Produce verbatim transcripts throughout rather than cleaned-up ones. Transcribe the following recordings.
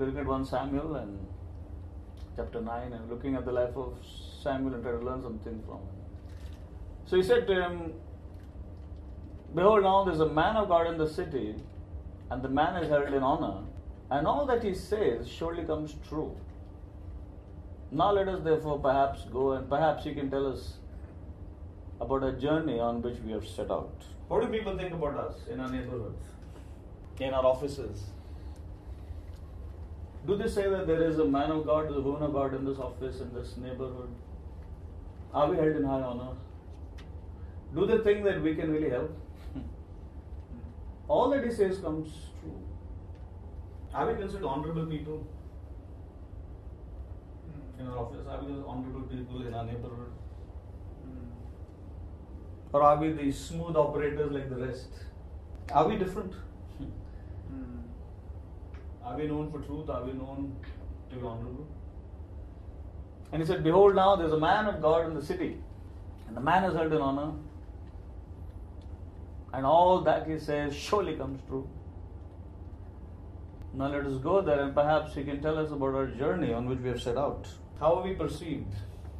we're looking at First Samuel and chapter nine and looking at the life of Samuel and try to learn something from him. So he said to him, behold, now there's a man of God in the city, and the man is held in honor, and all that he says surely comes true. Now let us therefore perhaps go, and perhaps he can tell us about a journey on which we have set out. What do people think about us in our neighborhoods, in our offices? Do they say that there is a man of God, a woman of God in this office, in this neighborhood? Are we held in high honor? Do they think that we can really help? All that he says comes true. Are we considered honorable people in our office? Are we considered honorable people in our neighborhood? Or are we the smooth operators like the rest? Are we different? Are we known for truth? Are we known to be honorable? And he said, behold, now there's a man of God in the city, and the man is held in honor, and all that he says surely comes true. Now let us go there, and perhaps he can tell us about our journey on which we have set out. How are we perceived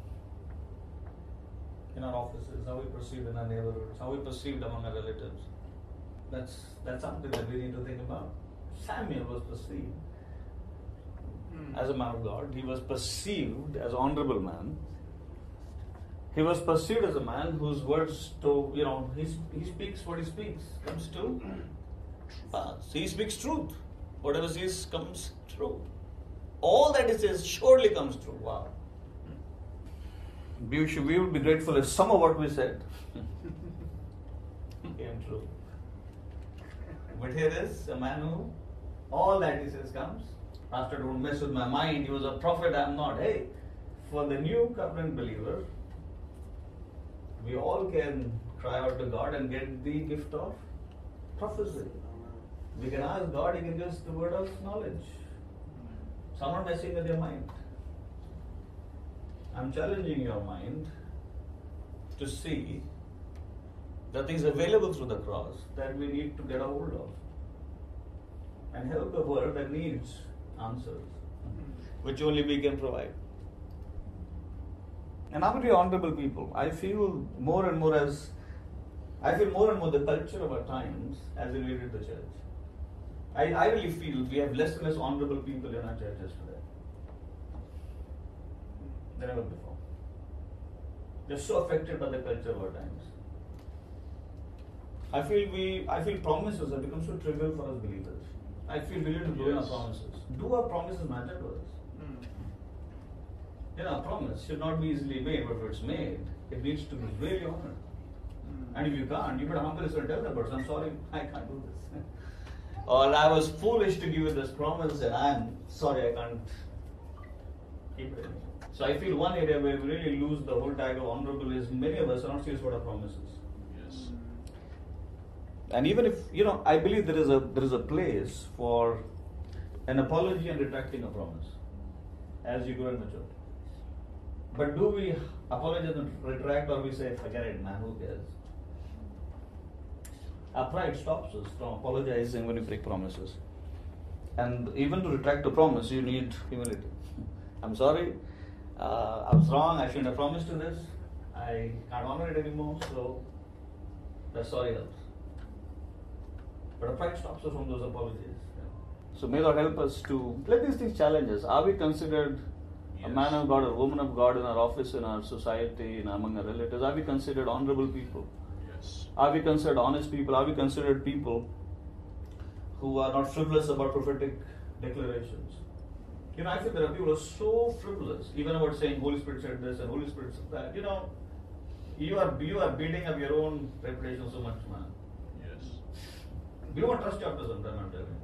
in our offices? How are we perceived in our neighborhoods? How are we perceived among our relatives? That's that's something that we need to think about. Samuel was perceived mm. as a man of God. He was perceived as an honorable man. He was perceived as a man whose words, to you know, he, he speaks what he speaks comes to pass. He speaks truth. Whatever he says comes true. All that he says surely comes true. Wow. We should we would be grateful if some of what we said came true. But here is a man who all that he says comes. Pastor, don't mess with my mind. He was a prophet, I'm not. Hey, for the new covenant believer, we all can cry out to God and get the gift of prophecy. We can ask God, He can give us the word of knowledge. So I'm not messing with your mind. I'm challenging your mind to see the things available through the cross that we need to get a hold of and help the world that needs answers, which only we can provide. And I'm very honorable people. I feel more and more as, I feel more and more the culture of our times as related to the church. I, I really feel we have less and less honorable people in our churches today than ever before. They're so affected by the culture of our times. I feel we, I feel promises have become so trivial for us believers. I feel we need to grow in our promises. Do our promises matter to us? Mm. You know, a promise should not be easily made, but if it's made, it needs to be really honored. Mm. And if you can't, you better humble yourself and tell the person, I'm sorry, I can't do this. Or I was foolish to give you this promise and I'm sorry, I can't keep it. So I feel one area where we really lose the whole tag of honorable is many of us are not serious about our promises. Yes. And even if, you know, I believe there is a there is a place for an apology and retracting a promise as you grow and mature. But do we apologize and retract, or we say, forget it, man, who cares? Our pride stops us from apologizing when we break promises. And even to retract a promise, you need humility. I'm sorry, uh, I was wrong, I shouldn't have promised you this. I can't honor it anymore, so that sorry helps. But our pride stops us from those apologies. So may God help us to let these things challenge us. Are we considered yes. a man of God or a woman of God in our office, in our society, in among our relatives? Are we considered honorable people? Yes. Are we considered honest people? Are we considered people who are not frivolous about prophetic declarations? You know, I feel there are people who are so frivolous, even about saying Holy Spirit said this and Holy Spirit said that. You know, you are you are building up your own reputation so much, man. Yes. We don't trust you after some time, I'm telling you.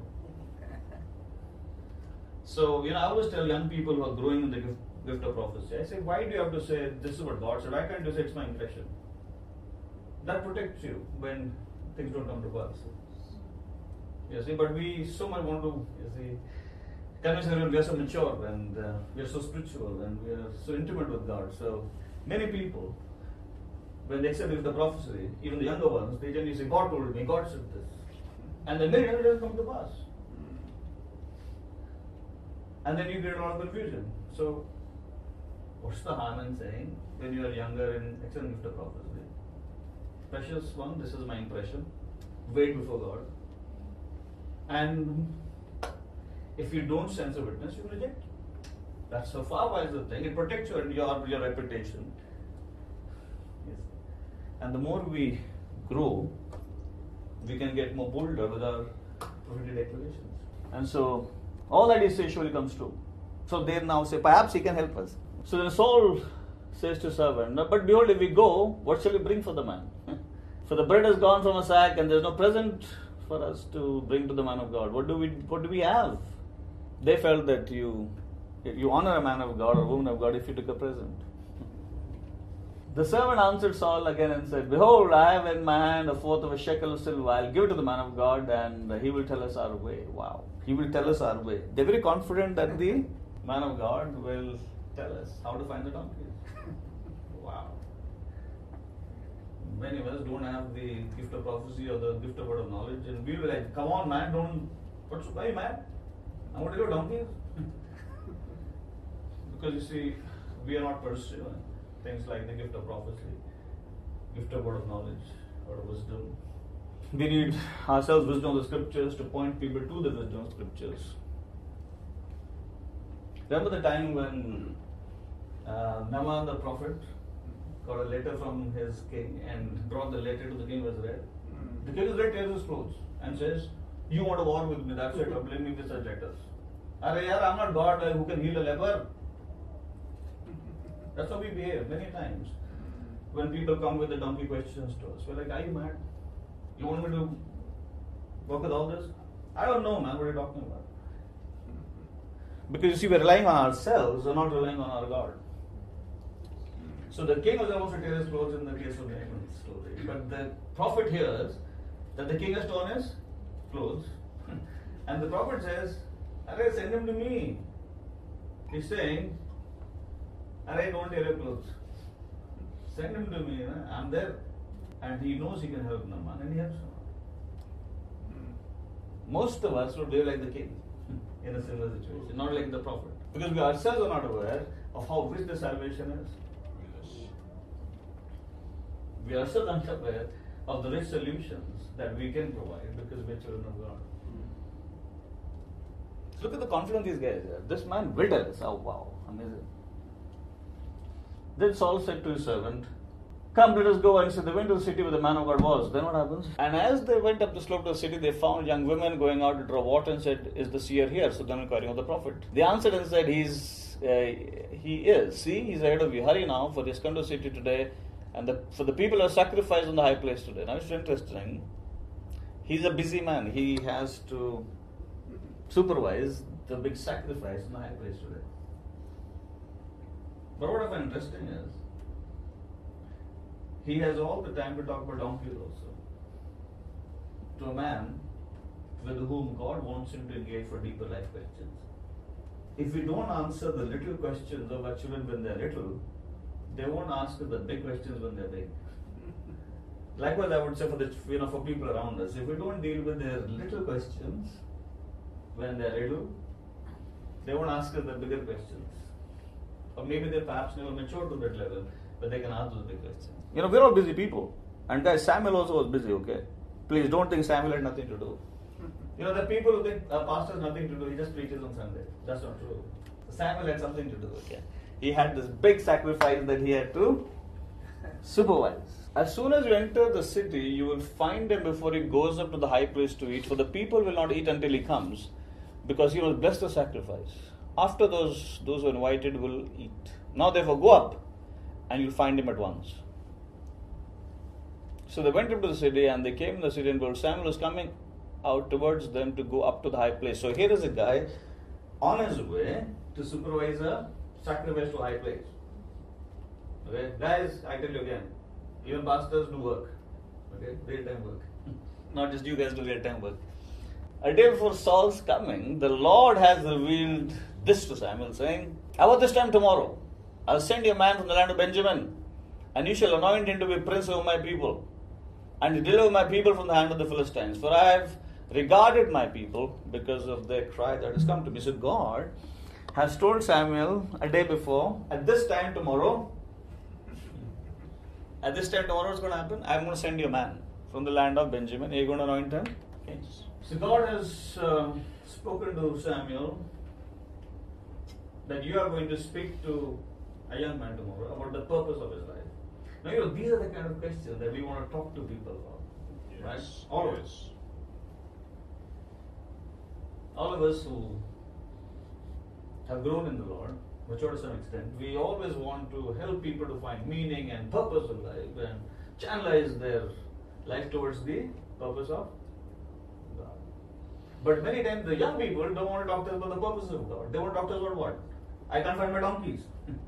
So, you know, I always tell young people who are growing in the gift, gift of prophecy, I say, why do you have to say this is what God said? Why can't you say it's my impression? That protects you when things don't come to pass. You see, but we so much want to, you see, convince everyone we are so mature and uh, we are so spiritual and we are so intimate with God. So many people, when they accept the prophecy, even the younger ones, they generally say, God told me, God said this. And then it doesn't come to pass. And then you get a lot of confusion. So, what's the harm in saying when you are younger in excellent gift of prophecy? Precious one, this is my impression. Wait before God. And if you don't sense a witness, you reject. That's a far wiser thing. It protects your your, your reputation. Yes. And the more we grow, we can get more bolder with our prophetic declarations. And so, all that he says surely comes true. So they now say, perhaps he can help us. So then Saul says to servant, but behold, if we go, what shall we bring for the man? For the bread has gone from a sack, and there is no present for us to bring to the man of God. What do we what do we have? They felt that you you honor a man of God or a woman of God if you took a present. The servant answered Saul again and said, behold, I have in my hand a fourth of a shekel of silver. I'll give it to the man of God, and he will tell us our way. Wow. He will tell us our way. They're very confident that the man of God will tell us how to find the donkeys. Wow. Many of us don't have the gift of prophecy or the gift of word of knowledge, and we'll be like, come on, man, don't, what's, why are you mad? I'm going to go donkeys. Because you see, we are not pursuing things like the gift of prophecy, gift of word of knowledge, or wisdom. We need ourselves wisdom of the scriptures to point people to the wisdom of scriptures. Remember the time when uh, Naaman the prophet got a letter from his king and brought the letter to the king of Israel? Mm. The king of Israel tears his clothes and says, you want to war with me, that's why you're blaming me with such letters. Arey yaar, I'm not God who can heal a leper. That's how we behave many times. When people come with the donkey questions to us, we're like, are you mad? You want me to work with all this? I don't know, man, what are you talking about? Because you see, we're relying on ourselves, we're not relying on our God. So the king was supposed to tear his clothes in the case of Naaman's story. But the prophet hears that the king has torn his clothes. And the prophet says, Arey, send him to me. He's saying, Arey, don't tear your clothes. Send him to me, I'm there. And he knows he can help Naaman, and he helps him. Most of us would be like the king in a similar situation, not like the prophet. Because we ourselves are not aware of how rich the salvation is. We are ourselves unaware of the rich solutions that we can provide because we are children of God. Look at the confidence these guys have. This man will tell us. Oh, wow, amazing. Then Saul said to his servant, come, let us go. And so they went to the city where the man of God was. Then what happens? And as they went up the slope to the city, they found young women going out to draw water and said, is the seer here? So then inquiring of the prophet. They answered and said, He's, uh, he is. See, he's ahead of you. Hurry now, for he has come to the city today. And the, for the people are sacrificed on the high place today. Now it's interesting. He's a busy man. He has to supervise the big sacrifice on the high place today. But what I find interesting is, he has all the time to talk about donkeys also. To a man with whom God wants him to engage for deeper life questions. If we don't answer the little questions of our children when they're little, they won't ask the big questions when they're big. Likewise, I would say for the you know for people around us, if we don't deal with their little questions when they're little, they won't ask us the bigger questions. Or maybe they perhaps never mature to that level, but they can ask those big questions. You know, we're all busy people. And guys, Samuel also was busy, okay? Please don't think Samuel had nothing to do. You know, there are people who think a pastor has nothing to do, he just preaches on Sunday. That's not true. Samuel had something to do, okay? He had this big sacrifice that he had to supervise. As soon as you enter the city, you will find him before he goes up to the high place to eat. For the people will not eat until he comes, because he will bless the sacrifice. After those, those who are invited will eat. Now therefore go up, and you'll find him at once. So they went into the city, and they came in the city, and behold, Samuel is coming out towards them to go up to the high place. So here is a guy on his way to supervise a sacrifice to a high place. Okay, guys, I tell you again, even pastors do work. Okay, real-time work. Not just you guys do real-time work. A day before Saul's coming, the Lord has revealed this to Samuel, saying, about this time tomorrow, I'll send you a man from the land of Benjamin, and you shall anoint him to be prince over my people, and to deliver my people from the hand of the Philistines. For I have regarded my people because of their cry that has come to me. So God has told Samuel a day before, at this time tomorrow, at this time tomorrow what's going to happen? I'm going to send you a man from the land of Benjamin. You're going to anoint him. Okay. So God has uh, spoken to Samuel that you are going to speak to a young man tomorrow about the purpose of his life. Now, you know, these are the kind of questions that we want to talk to people about. Yes. Right? All of us. All of us who have grown in the Lord, mature to some extent, we always want to help people to find meaning and purpose in life and channelize their life towards the purpose of God. But many times the young people don't want to talk to us about the purpose of God. They want to talk to us about what? I can't find my donkeys.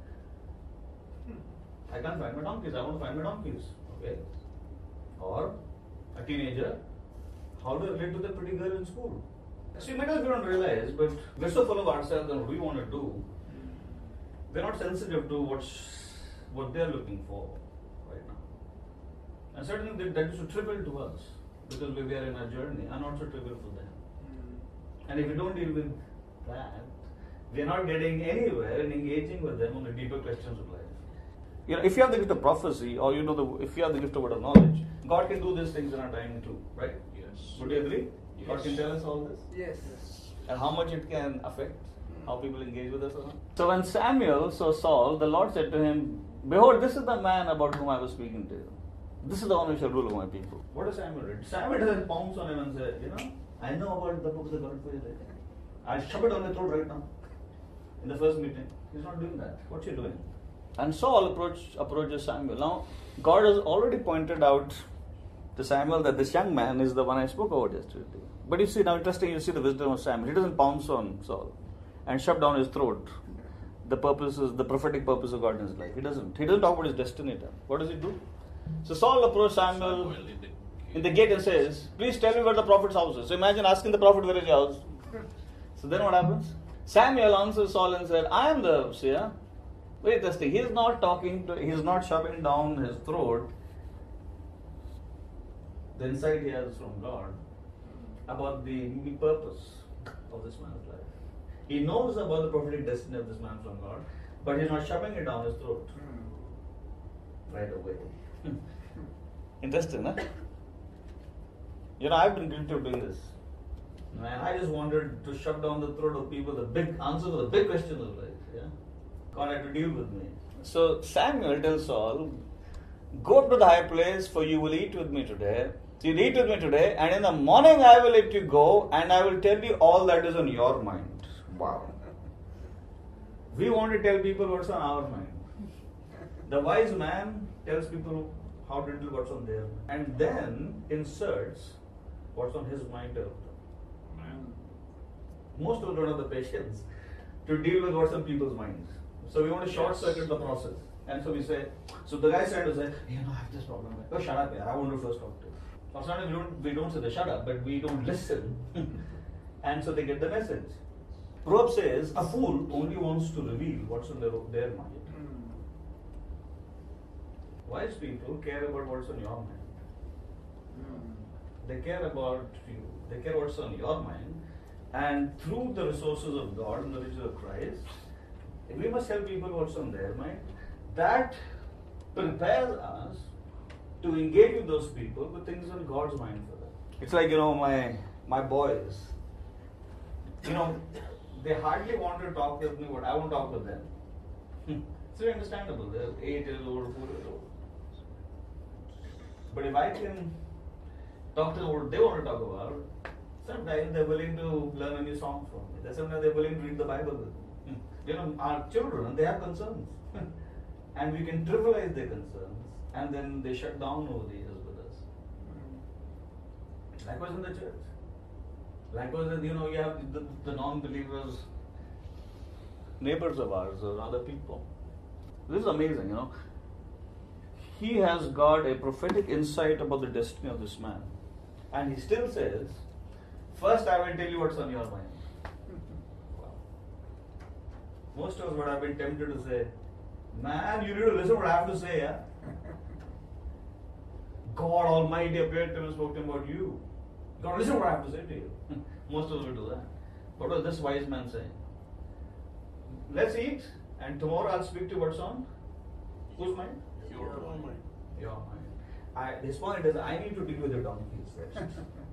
I can't find my donkeys. I want to find my donkeys. Okay? Or a teenager, how to relate to the pretty girl in school. See, many of you don't realize, but we're so full of ourselves and what we want to do, we're not sensitive to what's, what they're looking for right now. And certainly that, that is so trivial to us because we are in our journey and not so trivial for them. And if we don't deal with that, we're not getting anywhere in engaging with them on the deeper questions of life. You know, if you have the gift of prophecy, or you know, the, if you have the gift of word of knowledge, God can do these things in our time too, right? Yes. Would you agree? Yes. God can tell us all this? Yes. And how much it can affect how people engage with us or not. So when Samuel saw Saul, the Lord said to him, behold, this is the man about whom I was speaking to you. This is the one who shall rule over my people. What does Samuel read? Samuel doesn't pounce on him and say, you know, I know about the purpose of God for your life. I'll shove it on your throat right now. In the first meeting. He's not doing that. What's he doing? And Saul approach, approaches Samuel. Now, God has already pointed out to Samuel that this young man is the one I spoke about yesterday. But you see, now interesting, you see the wisdom of Samuel. He doesn't pounce on Saul and shove down his throat the purposes, the prophetic purpose of God in his life. He doesn't. He doesn't talk about his destiny. What does he do? So Saul approached Samuel in the gate and says, please tell me where the prophet's house is. So imagine asking the prophet where is your house. So then what happens? Samuel answers Saul and said, I am the seer. Very interesting. He is not talking to, he is not shoving down his throat the insight he has from God about the purpose of this man's life. He knows about the prophetic destiny of this man from God, but he's not shoving it down his throat right away. Interesting, huh? You know, I've been guilty of doing this. Man, I just wanted to shove down the throat of people the big answer to the big questions of life. Yeah? God had to deal with me. So Samuel tells Saul, go up to the high place, for you will eat with me today. So you'll eat with me today, and in the morning I will let you go, and I will tell you all that is on your mind. Wow. We want to tell people what's on our mind. The wise man tells people how to do what's on their mind, and then inserts what's on his mind to help them. Most people don't have the patience to deal with what's on people's minds. So we want to short circuit the process. And so we say, so the guy's trying to say, you know, I have this problem. Oh, shut up, yeah. I want to first talk to you. Or sometimes we don't, we don't say they shut up, but we don't listen. And so they get the message. Proverbs says, a fool only wants to reveal what's in their, their mind. Wise people care about what's on your mind. They care about you. They care what's on your mind. And through the resources of God and the riches of Christ, we must help people what's on their mind. That prepares us to engage with those people with things on God's mind for them. It's like, you know, my my boys, you know, they hardly want to talk with me, but I won't talk with them. It's very understandable. They're eight years old, four years old. But if I can talk to them what they want to talk about, sometimes they're willing to learn a new song from me. Sometimes they're willing to read the Bible with me. You know, our children, they have concerns. And we can trivialize their concerns, and then they shut down over the years with us. Likewise in the church. Likewise, you know, you have the, the non-believers, neighbors of ours or other people. This is amazing, you know. He has got a prophetic insight about the destiny of this man. And he still says, first I will tell you what's on your mind. Wow. Most of us would have been tempted to say, man, you need to listen to what I have to say, yeah? God Almighty appeared to him and spoke to him about you. God, listen to what I have to say to you. Most of us will do that. What was this wise man saying? let's eat, and tomorrow I'll speak to what's on whose mind? Your mind. Your mind. I, this point is I need to deal with the donkeys first.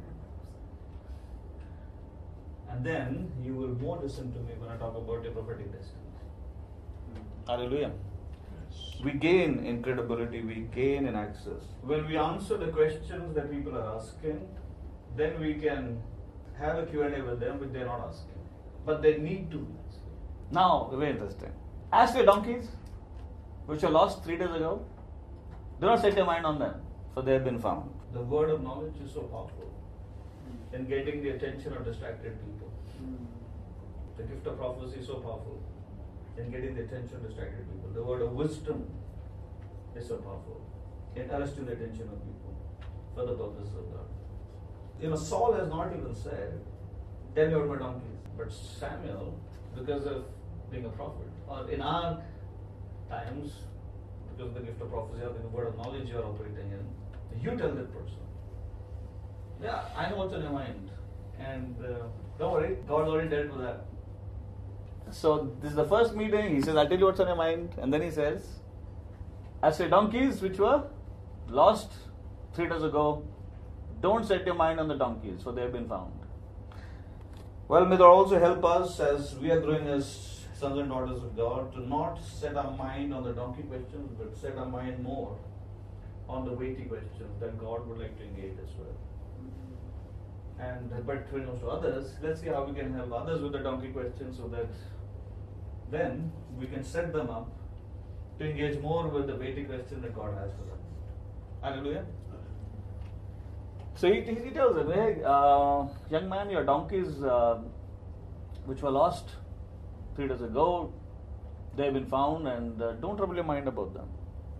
And then you will more listen to me when I talk about your prophetic destiny. Hallelujah. Yes. We gain in credibility, we gain in access. When we answer the questions that people are asking, then we can have a Q and A with them which they are not asking. But they need to be asking. Now, very interesting. As for donkeys, which were lost three days ago, do not set your mind on them, for they have been found. The word of knowledge is so powerful in getting the attention of distracted people. The gift of prophecy is so powerful in getting the attention of distracted people. The word of wisdom is so powerful in arresting the attention of people for the purposes of God. You know, Saul has not even said, tell me about my donkeys. But Samuel, because of being a prophet, or in our times, because of the gift of prophecy or the word of knowledge you are operating in, you tell that person, yeah, I know what's in your mind. And uh, don't worry, God already dealt with that. So this is the first meeting. He says, I'll tell you what's on your mind. And then he says, as for donkeys which were lost three days ago, don't set your mind on the donkeys, for they have been found. Well, may God also help us as we are growing as sons and daughters of God to not set our mind on the donkey questions, but set our mind more on the weighty questions that God would like to engage as well. And but when it comes to others, let's see how we can help others with the donkey questions so that then we can set them up to engage more with the weighty question that God has for them. Hallelujah. So he, he tells them, hey, uh, young man, your donkeys uh, which were lost three days ago, they have been found, and uh, don't trouble your mind about them.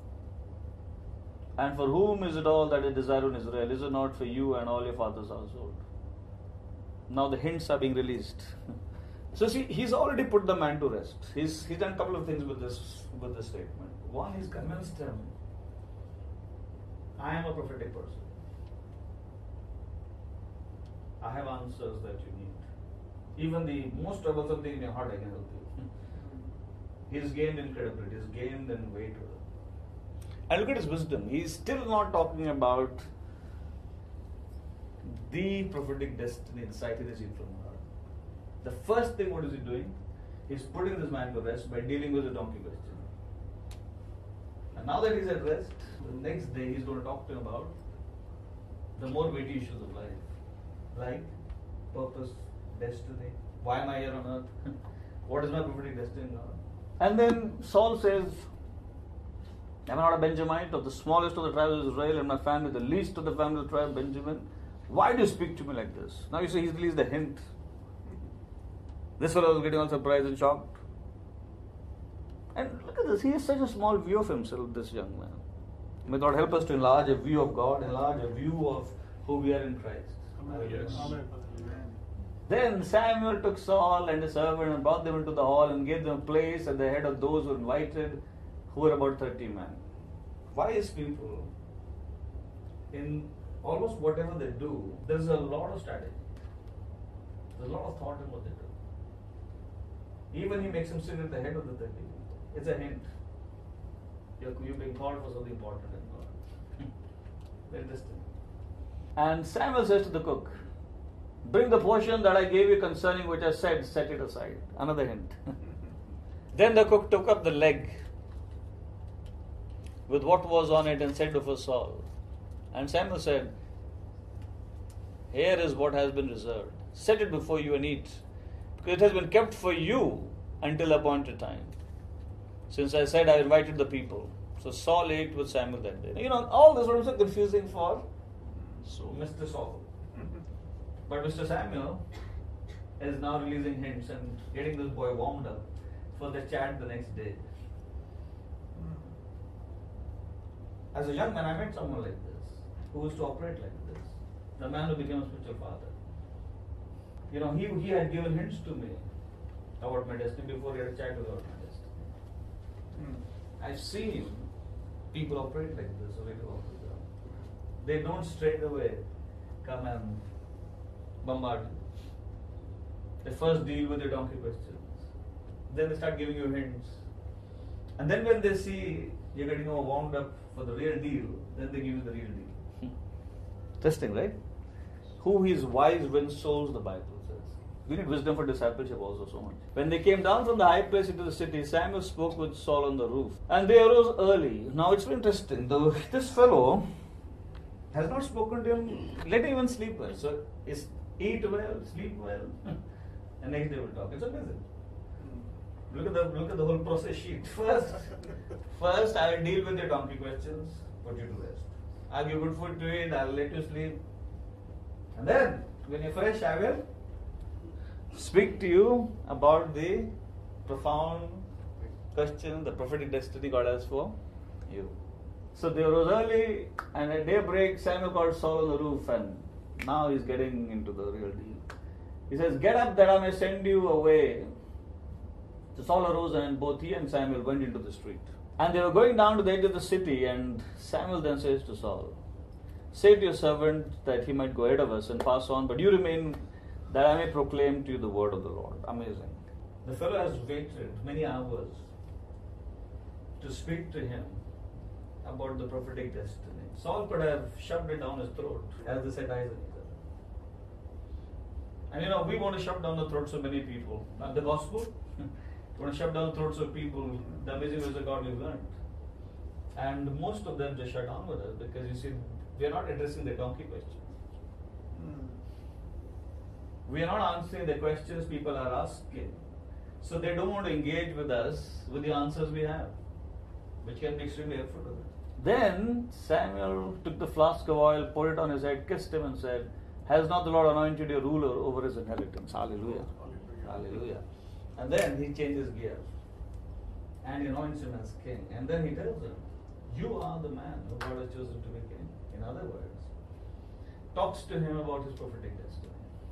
And for whom is it all that is desired in Israel? Is it not for you and all your father's household? Now the hints are being released. So see, he's already put the man to rest. He's he's done a couple of things with this with this statement. One, he's convinced him, I am a prophetic person. I have answers that you need. Even the most troublesome thing in your heart, I can help you. He's gained in credibility. He's gained in weight with it. And look at his wisdom. He's still not talking about the prophetic destiny inside his from God. The first thing, what is he doing? He's putting this man to rest by dealing with the donkey question. And now that he's at rest, the next day he's going to talk to him about the more weighty issues of life. Like purpose, destiny. Why am I here on earth? What is my prophetic destiny, God? And then Saul says, am I not a Benjamite, of the smallest of the tribes of Israel, and my family the least of the family of the tribe of Benjamin? Why do you speak to me like this? Now you see he's released the hint. This fellow was getting all surprised and shocked. And look at this, he has such a small view of himself, this young man. May God help us to enlarge a view of God, enlarge a view of who we are in Christ. Yes. Amen. Then Samuel took Saul and his servant and brought them into the hall and gave them a place at the head of those who were invited, who were about thirty men. Wise people, in almost whatever they do, there's a lot of strategy. There's a lot of thought in what they do. Even he makes him sit at the head of the thirty. It's a hint. You're, you're being called for something important in God. Very interesting. And Samuel says to the cook, bring the portion that I gave you concerning which I said, set it aside. Another hint. Then the cook took up the leg with what was on it and said before Saul. And Samuel said, here is what has been reserved. Set it before you and eat, because it has been kept for you until appointed time. Since I said I invited the people. So Saul ate with Samuel that day. You know, all this was so confusing for so Mister Saul. But Mister Samuel is now releasing hints and getting this boy warmed up for the chat the next day. As a young man, I met someone like this, who used to operate like this. The man who became a spiritual father. You know, he, he had given hints to me about my destiny before he had a chat about my destiny. I've seen people operate like this, a little off the ground. They don't straight away come and bombard you. They first deal with the donkey questions. then they start giving you hints. And then when they see you're getting all wound up for the real deal, then they give you the real deal. Interesting, right? Who is wise wins souls, the Bible says. We need wisdom for discipleship also so much. When they came down from the high place into the city, Samuel spoke with Saul on the roof. And they arose early. Now it's very interesting. The, this fellow has not spoken to him. Let him even sleep well. So is eat well, sleep well, and next day we'll talk. It's amazing. Look at the look at the whole process sheet. First, first I will deal with your donkey questions, put you to rest. I'll give good food to eat, I'll let you sleep. And then, when you're fresh, I will speak to you about the profound question, the prophetic destiny God has for you. So they rose early, and at daybreak, Samuel called Saul on the roof, and now he's getting into the real deal. He says, "Get up that I may send you away." So Saul arose, and both he and Samuel went into the street. And they were going down to the edge of the city, and Samuel then says to Saul, "Say to your servant that he might go ahead of us and pass on, but you remain, that I may proclaim to you the word of the Lord." Amazing. The fellow has waited many hours to speak to him about the prophetic destiny. Saul could have shoved it down his throat, as they said, Isaac. And you know, we want to shove down the throats of many people. Not the gospel. We want to shove down the throats of people, the amazing ways of God we've learned. And most of them just shut down with us because you see, we are not addressing the donkey questions. Mm. We are not answering the questions people are asking. So they don't want to engage with us with the answers we have, which can be extremely helpful to them. Then Samuel took the flask of oil, poured it on his head, kissed him, and said, "Has not the Lord anointed you ruler over his inheritance?" Hallelujah. Hallelujah. Hallelujah. And then he changes gears and he anoints him as king. And then he tells him, "You are the man who God has chosen to be king." In other words, talks to him about his prophetic destiny.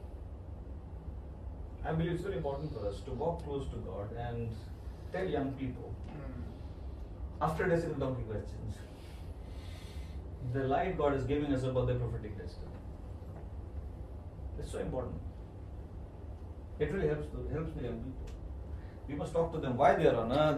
I believe it's very important for us to walk close to God and tell young people, after addressing the donkey questions, the light God is giving us about their prophetic destiny. It's so important. It really helps the, helps the young people. We must talk to them why they are on earth.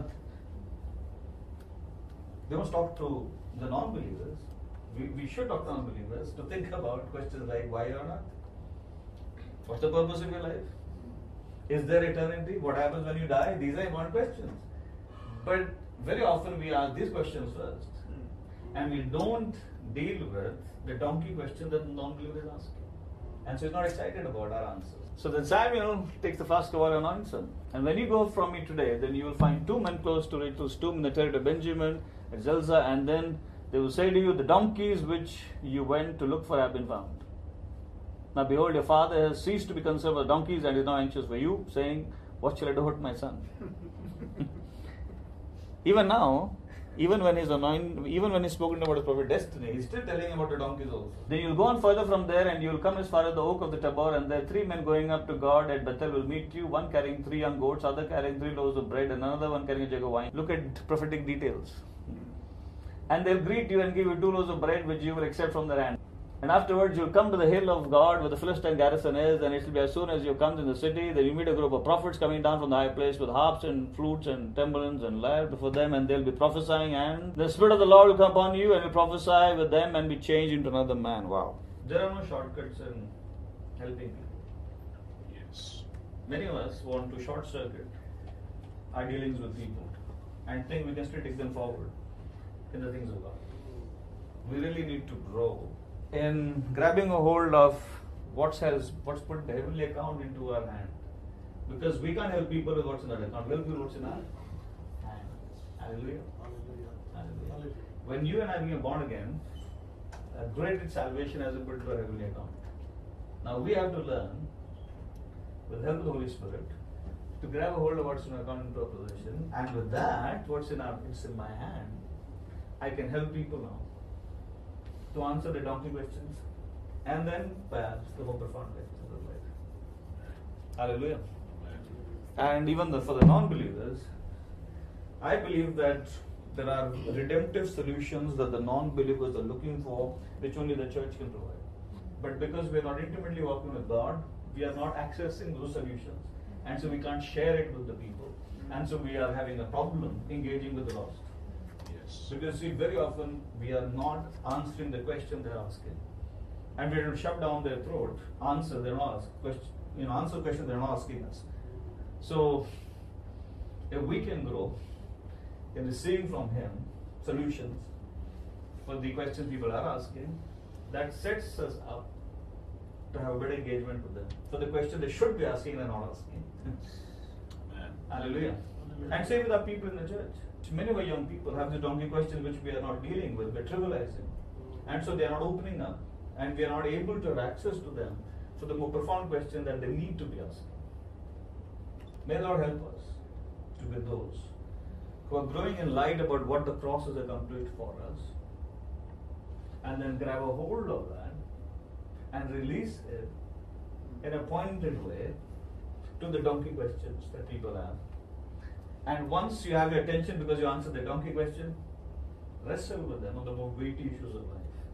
They must talk to the non-believers. We, we should talk to non-believers to think about questions like why you're on earth. What's the purpose of your life? Is there eternity? What happens when you die? These are important questions. But very often we ask these questions first. And we don't deal with the donkey question that the non-believer is asking. And so he's not excited about our answers. So then Samuel takes the flask of oil and anoints him. And when you go from me today, then you will find two men close to Rachel's tomb in the territory of Benjamin at Zelzah, and then they will say to you, "The donkeys which you went to look for have been found. Now behold, your father has ceased to be concerned with donkeys and is now anxious for you, saying, What shall I do with my son?" Even now, even when he's anointed, even when he's spoken about his prophet destiny, he's still telling about the donkeys also. Then you'll go on further from there, and you'll come as far as the oak of the Tabor, and there three men going up to God at Bethel will meet you, one carrying three young goats, other carrying three loaves of bread, and another one carrying a jug of wine. Look at prophetic details. And they'll greet you and give you two loaves of bread, which you will accept from their hand. And afterwards you'll come to the hill of God where the Philistine garrison is, and it will be as soon as you come to the city, then you meet a group of prophets coming down from the high place with harps and flutes and tambourines and lyre before them, and they'll be prophesying, and the Spirit of the Lord will come upon you, and you'll prophesy with them and be changed into another man. Wow. There are no shortcuts in helping people. Yes. Many of us want to short circuit our dealings with people and think we can still take them forward in the things of God. We really need to grow in grabbing a hold of what's has what's put the heavenly account into our hand, because we can't help people with what's in our account. We'll help people what's in our hand. Hallelujah. Hallelujah. Hallelujah. When you and I became born again, a great salvation has been put into our heavenly account. Now we have to learn, with the help of the Holy Spirit, to grab a hold of what's in our account into our possession, and with that, what's in our it's in my hand, I can help people now to answer the donkey questions, and then perhaps the more profound questions of life. Hallelujah. And even the, for the non-believers, I believe that there are redemptive solutions that the non-believers are looking for, which only the church can provide. But because we are not intimately working with God, we are not accessing those solutions, and so we can't share it with the people. And so we are having a problem engaging with the lost. Yes. Because see, very often we are not answering the question they're asking. And we're going to shove down their throat, answer, they're not asking, question, you know, answer question they're not asking us. So if we can grow in receiving from Him solutions for the questions people are asking, that sets us up to have a better engagement with them. For the question they should be asking, they're not asking. Amen. Hallelujah. Hallelujah. And same with our people in the church. Many of our young people have the donkey questions which we are not dealing with, we're trivializing. And so they are not opening up, and we are not able to have access to them for the more profound question that they need to be asking. May the Lord help us to be those who are growing in light about what the cross has accomplished for us, and then grab a hold of that and release it in a pointed way to the donkey questions that people have. And once you have your attention because you answered the donkey question, wrestle with them on the more weighty issues of life.